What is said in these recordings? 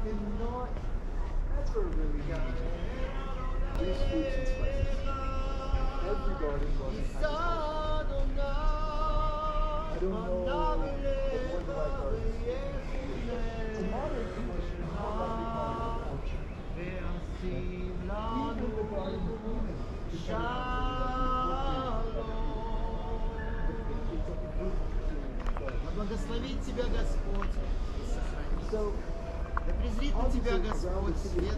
did not ever really get these fruits and spices. Every garden was a kind of I don't know what more you like gardens. A modern English is not like we call it culture. Even the garden of Eden, Благословит тебя Господь и сохранит. Да презрит на тебя Господь свет.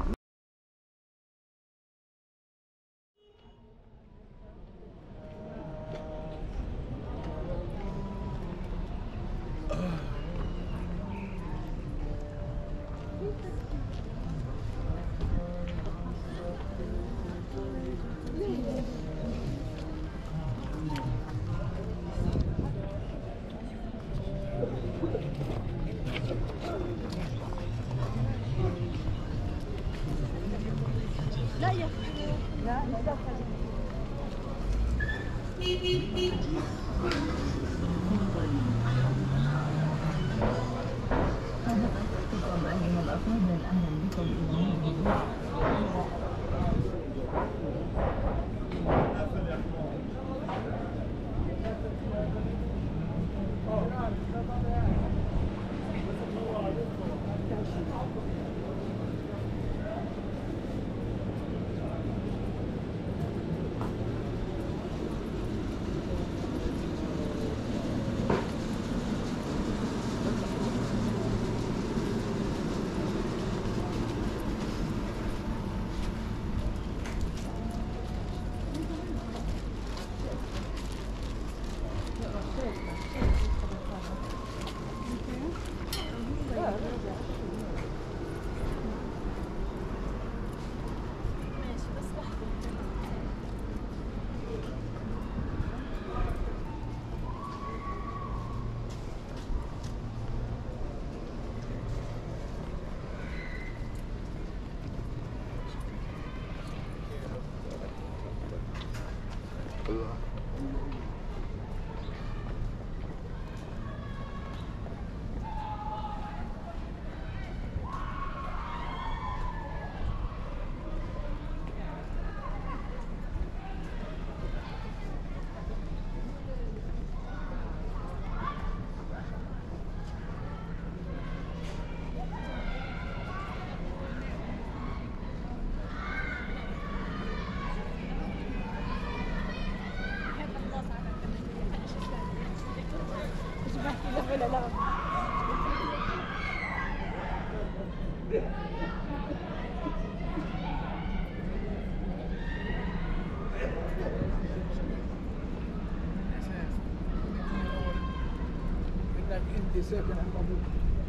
Second, I'm going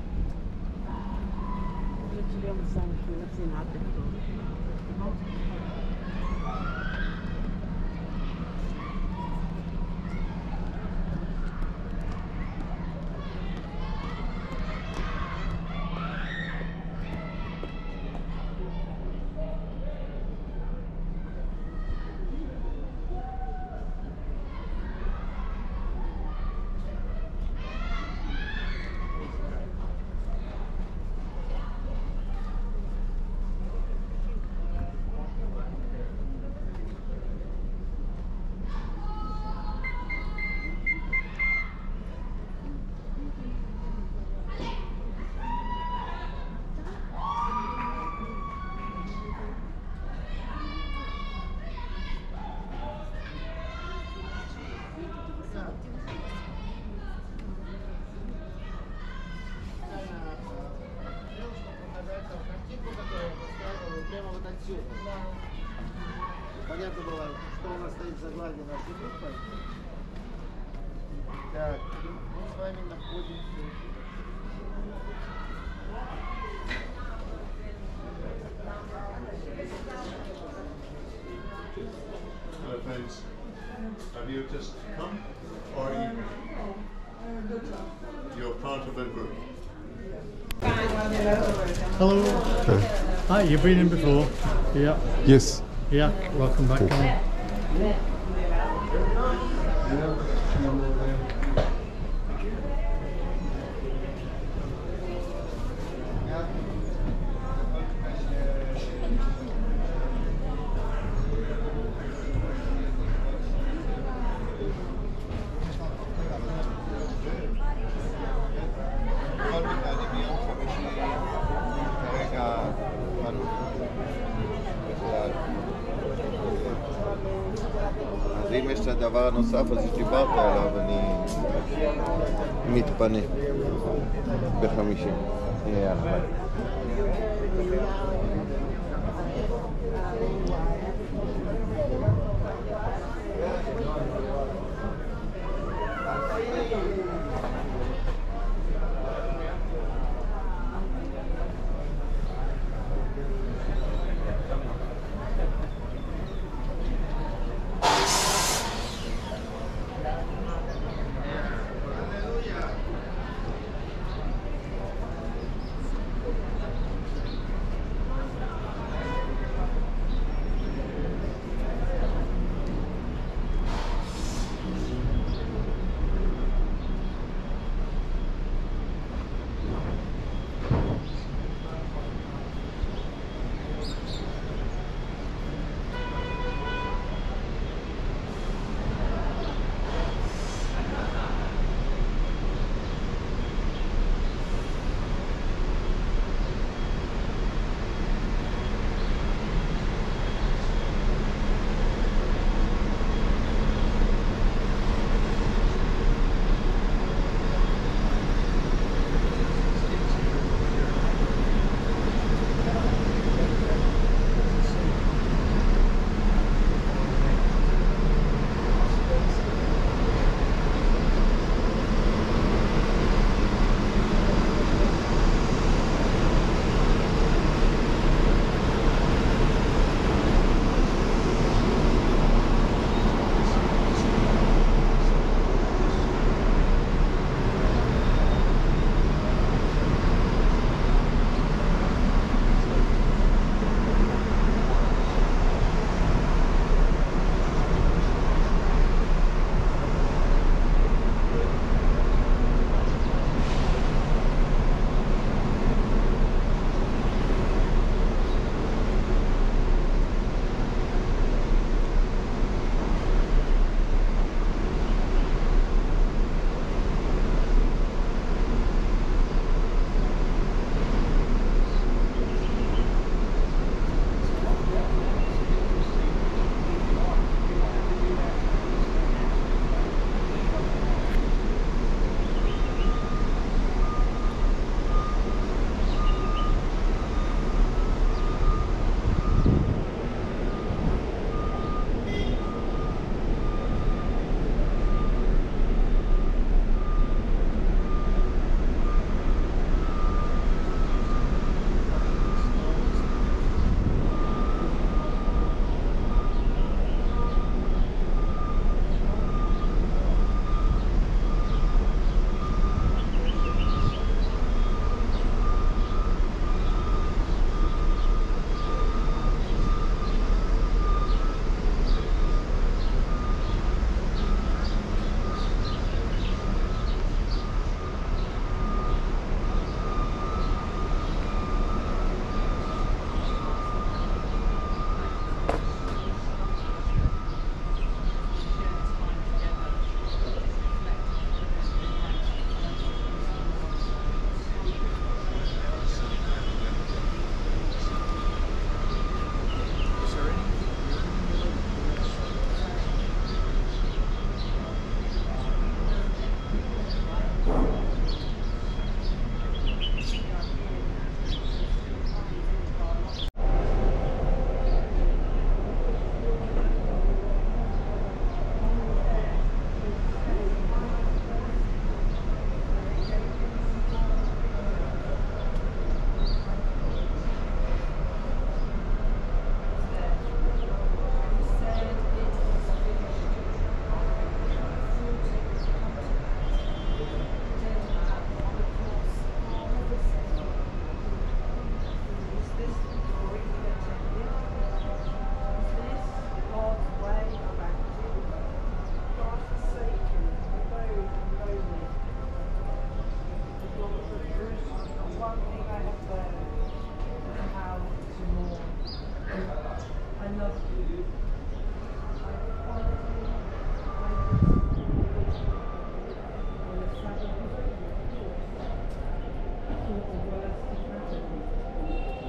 Понятно было, что у нас стоит заглавие нашей группы. Так, мы с вами находимся. Hello friends, have you just come or you're part of a group? Hello. Hi, you've been in before? Yeah. Yes. Yeah, welcome back. אם יש את הדבר הנוסף הזה שדיברת עליו, אני מתפנה ב50. יאללה, ביי.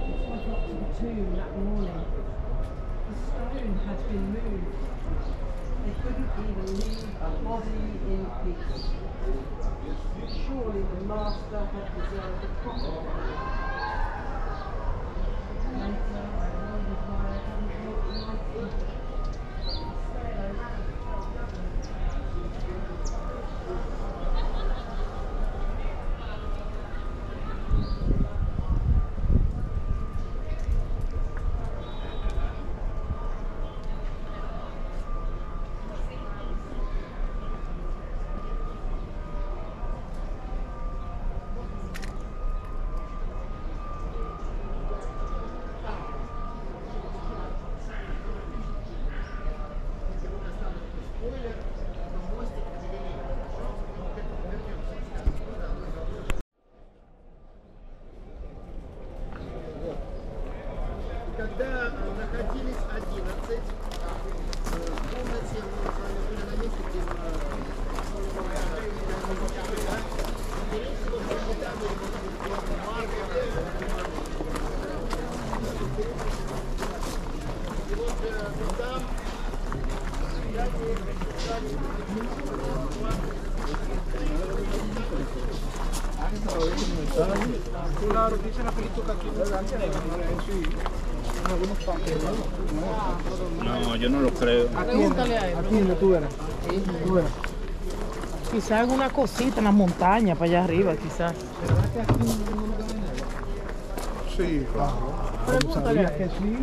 tomb that morning. The stone had been moved. They couldn't even leave a body in peace. Surely the master had deserved a proper burial. Later, I wondered why I hadn't looked like him. Когда находились 11 в комнате, мы с вами были на месте, где и вот там No, yo no lo creo. Pregúntale a él. Aquí donde tú eras. Tú eras. Quizás alguna cosita en la montaña para allá arriba, quizás. ¿Verdad que aquí no lugar en nada? Sí, claro. Pregúntale a ¿Sabías que él. sí?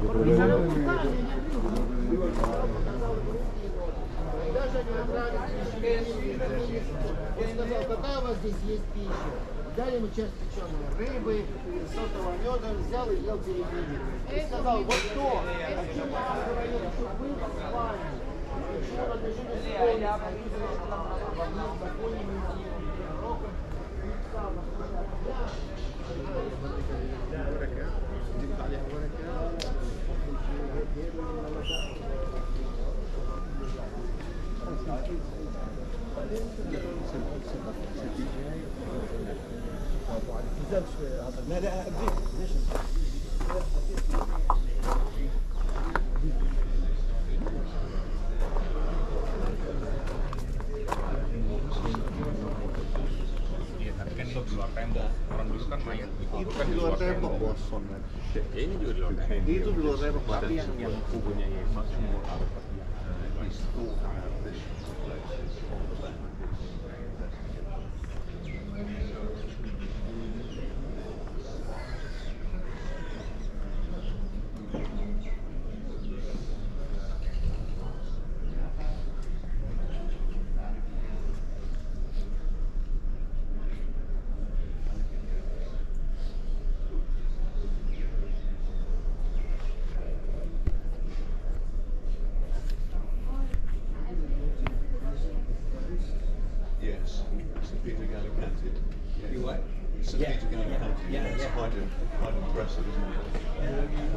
даже не отправились. Он сказал, какая у вас здесь есть пища? Дали ему часть печеной рыбы, сотого меда, взял и ел перед ними. И сказал, вот то, о чем я вам говорил, что вы с вами, чего разрешили исполнить, написано в одном законе Моисеевом пророком, и сказал, Kan itu di luar tembok, orang dulu kan mayat itu kan di luar tembok. Ini juga di luar tembok. Itu di luar tembok, tapi yang kubunya Yesus semua Yes, St. Peter Gallicanti. You what? St. Peter Gallicanti. Yeah, it's quite impressive, isn't it?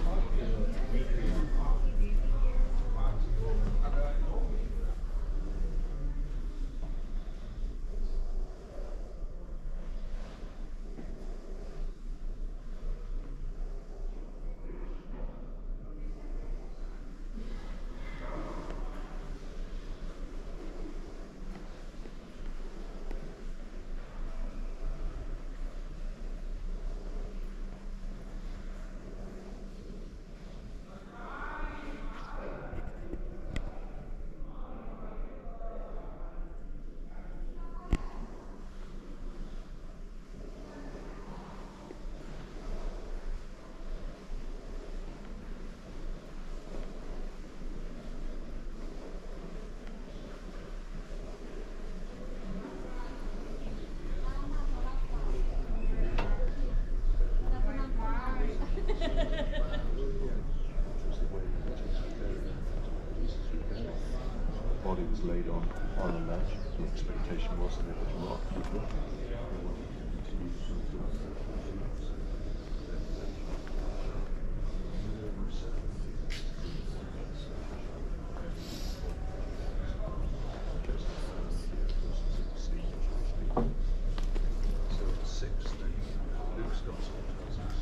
Body was laid on a ledge. The expectation was that it would rot. So it's 6 then. Luke's Gospel tells us.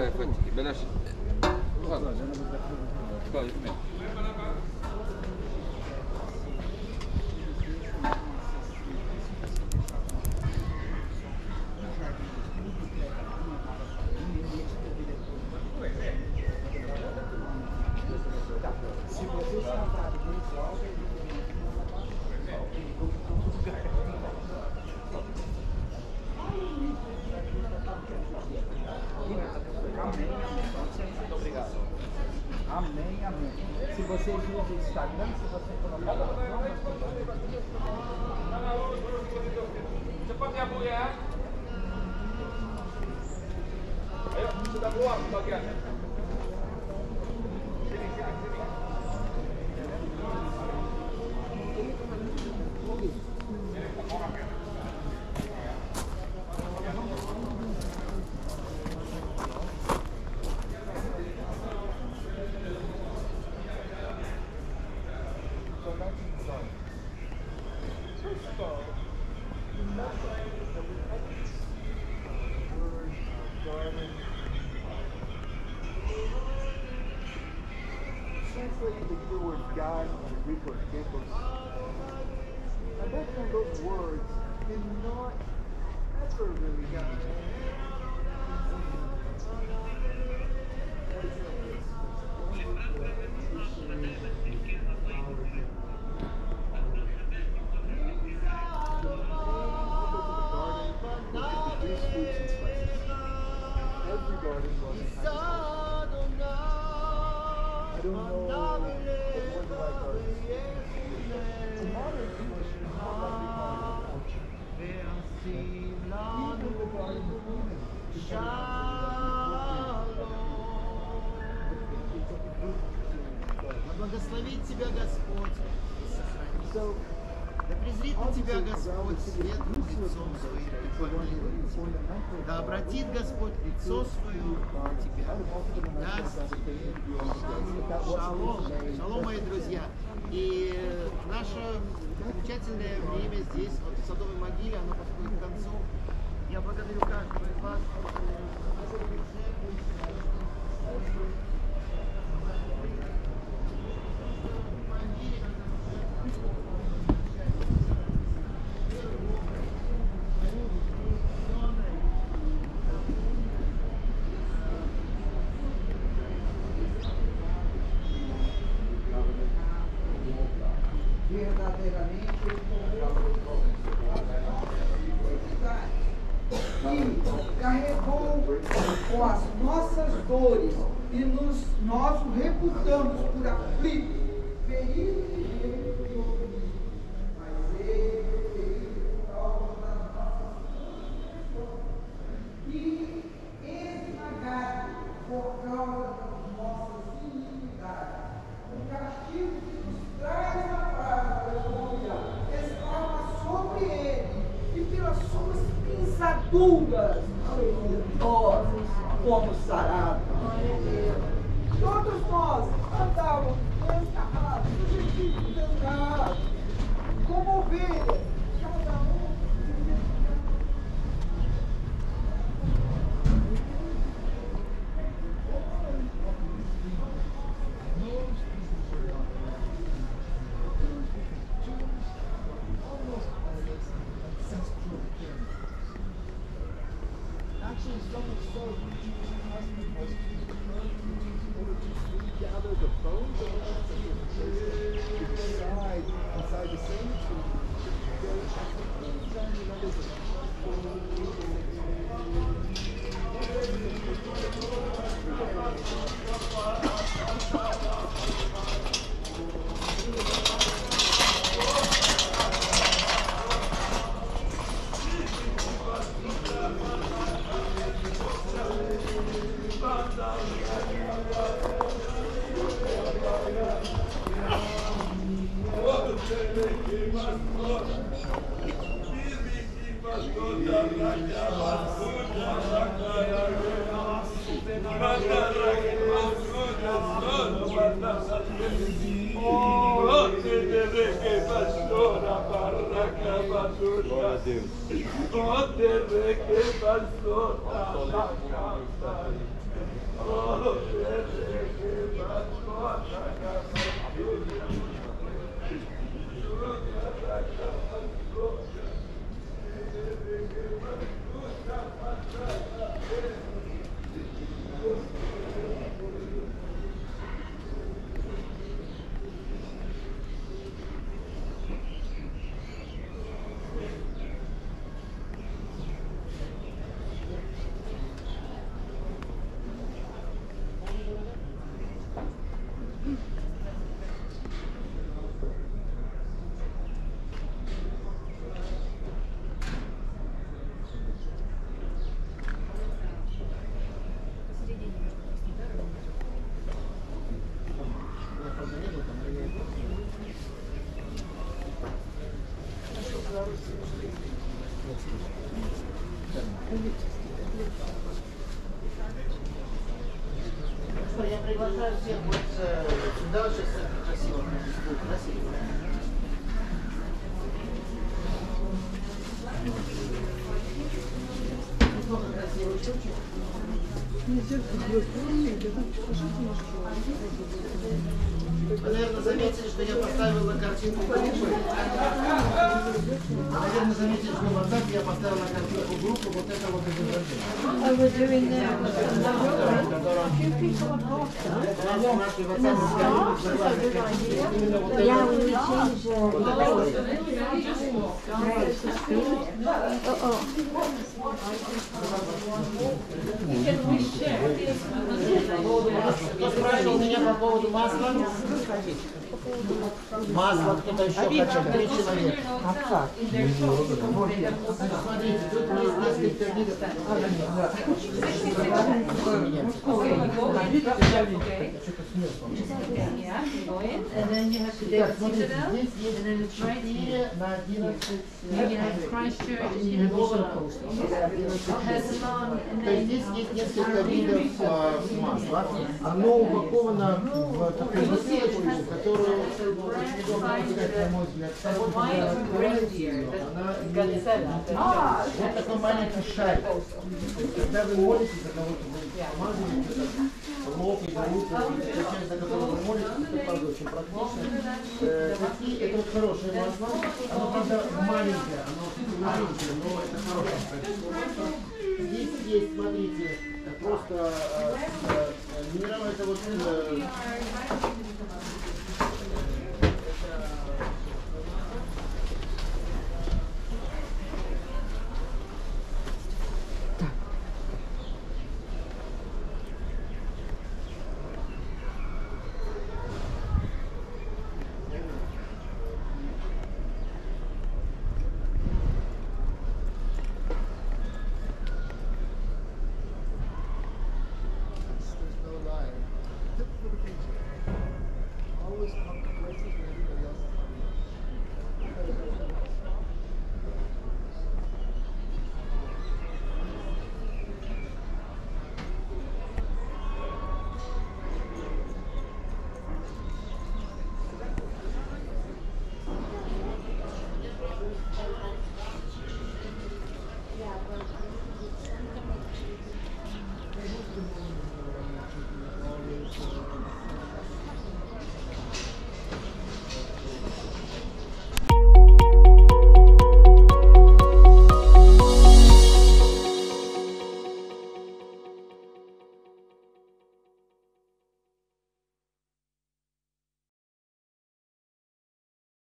vai fatigue. Belash. Qual? Se você salvar visual, Obrigado. Amém, amém. Se você usa o Instagram, se você colocar lá, Cepat ya Bu ya. Ayo sudah keluar bagian. Sini. translated the Hebrew word God and the Greek word gekos. I bet from those words did not ever really get every garden was I don't know what one like gardens. In modern English, it's not like we call it an orchard. Even the Garden of Eden is Благословит тебя Господь. So, Да презрит на тебя Господь светлым лицом своим и помилует тебя. Да обратит Господь лицо свое на тебя. Даст тебе шалом. Шалом, мои друзья. И наше замечательное время здесь, вот в Садовой могиле, оно подходит к концу. Я благодарю каждого из вас. verdadeiramente e carregou com as nossas dores e nós o reputamos por aflito, ferido e reprimido, mas ele veio por causa das nossas e esmagado por causa das nossas iniquidades. O castigo que nos traz a paz, aleluia, estava sobre ele, e pelas suas pisaduras, aleluia, nós fomos sarados. Todos nós andávamos desgarrados, desgarrados, como ovelhas, cada um. actually so much so gather the bones of the decide inside the cemetery. Супер, я приглашаю всех вот сюда, сейчас красиво будет, красиво. Много красивых штучек. Вы, наверное, заметили, что я поставил на картинку группы. Вы, наверное, заметили, что в WhatsApp я поставил на картинку группы вот это вот изображение. Oh, we're doing the few people are after. Yeah, we will change Кто спрашивал меня по поводу масла? Масло кто-то еще хочет, 3 человека. Смотрите, тут есть несколько видов. And then you have to Так, dig смотрите, citadel, здесь and then есть it's right 4 на 11 you have Christchurch, and you have Bishop Hezbollah, and То есть then здесь есть несколько видов масла. Оно упаковано в такую бутылочку, которую очень удобно взять, на мой взгляд. Она имеет вот такой маленький шарик. Когда вы молитесь за кого-то, вы помазываете лоб или руку, та часть, за которую вы молитесь, это правда очень практично. Такие, это вот хорошее масло. Оно, правда, маленькое, оно маленькое, но это хорошее качество. Здесь есть, смотрите, просто минерал, это вот